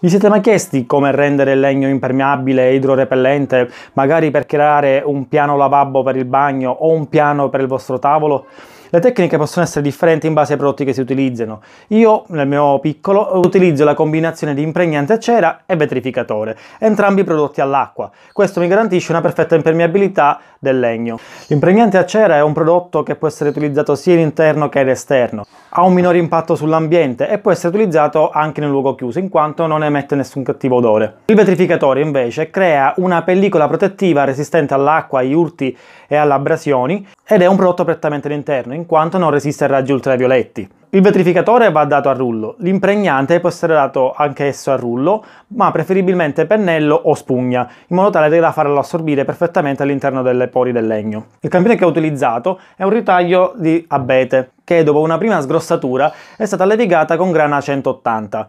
Vi siete mai chiesti come rendere il legno impermeabile e idrorepellente, magari per creare un piano lavabo per il bagno o un piano per il vostro tavolo? Le tecniche possono essere differenti in base ai prodotti che si utilizzano. Io, nel mio piccolo, utilizzo la combinazione di impregnante a cera e vetrificatore, entrambi prodotti all'acqua. Questo mi garantisce una perfetta impermeabilità del legno. L'impregnante a cera è un prodotto che può essere utilizzato sia in interno che in esterno. Ha un minore impatto sull'ambiente e può essere utilizzato anche in un luogo chiuso, in quanto non emette nessun cattivo odore. Il vetrificatore, invece, crea una pellicola protettiva resistente all'acqua, agli urti e alle abrasioni ed è un prodotto prettamente all'interno, in quanto non resiste ai raggi ultravioletti. Il vetrificatore va dato a rullo, l'impregnante può essere dato anche esso a rullo, ma preferibilmente pennello o spugna, in modo tale da farlo assorbire perfettamente all'interno delle pori del legno. Il campione che ho utilizzato è un ritaglio di abete, che dopo una prima sgrossatura è stata levigata con grana 180.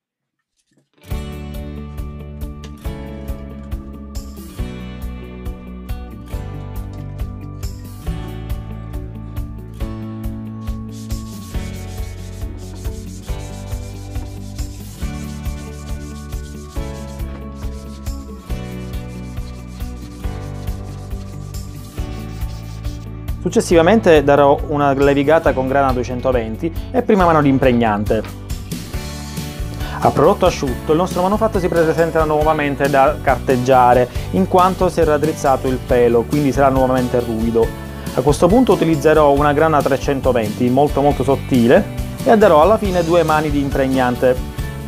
Successivamente darò una levigata con grana 220 e prima mano di impregnante. A prodotto asciutto il nostro manufatto si presenta nuovamente da carteggiare, in quanto si è raddrizzato il pelo, quindi sarà nuovamente ruvido. A questo punto utilizzerò una grana 320 molto sottile e darò alla fine 2 mani di impregnante.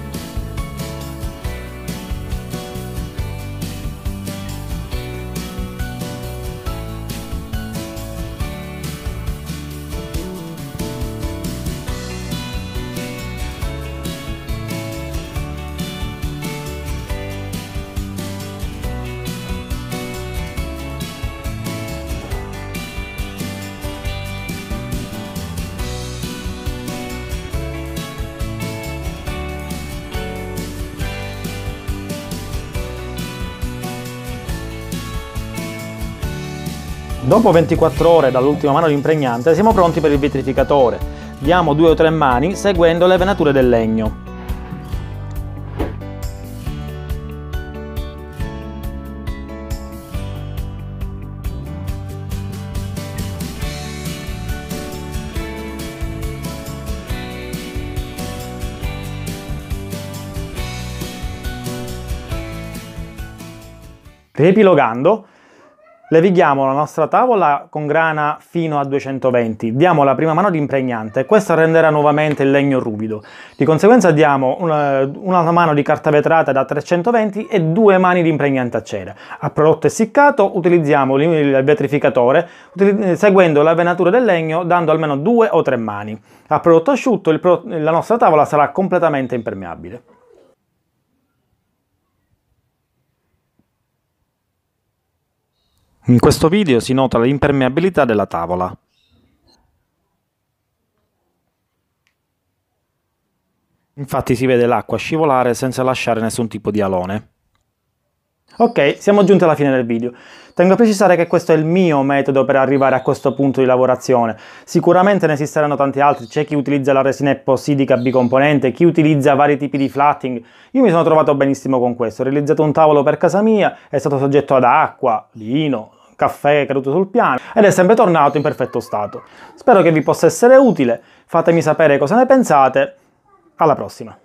Dopo 24 ore dall'ultima mano di impregnante siamo pronti per il vetrificatore. Diamo 2 o 3 mani seguendo le venature del legno. Riepilogando, levighiamo la nostra tavola con grana fino a 220, diamo la prima mano di impregnante, questo renderà nuovamente il legno ruvido. Di conseguenza diamo una mano di carta vetrata da 320 e 2 mani di impregnante a cera. A prodotto essiccato utilizziamo il vetrificatore seguendo la venatura del legno dando almeno 2 o 3 mani. A prodotto asciutto la nostra tavola sarà completamente impermeabile. In questo video si nota l'impermeabilità della tavola. Infatti si vede l'acqua scivolare senza lasciare nessun tipo di alone. Ok, siamo giunti alla fine del video. Tengo a precisare che questo è il mio metodo per arrivare a questo punto di lavorazione. Sicuramente ne esisteranno tanti altri, c'è chi utilizza la resina epossidica bicomponente, chi utilizza vari tipi di flatting. Io mi sono trovato benissimo con questo, ho realizzato un tavolo per casa mia, è stato soggetto ad acqua, vino, caffè caduto sul piano ed è sempre tornato in perfetto stato. Spero che vi possa essere utile, fatemi sapere cosa ne pensate, alla prossima!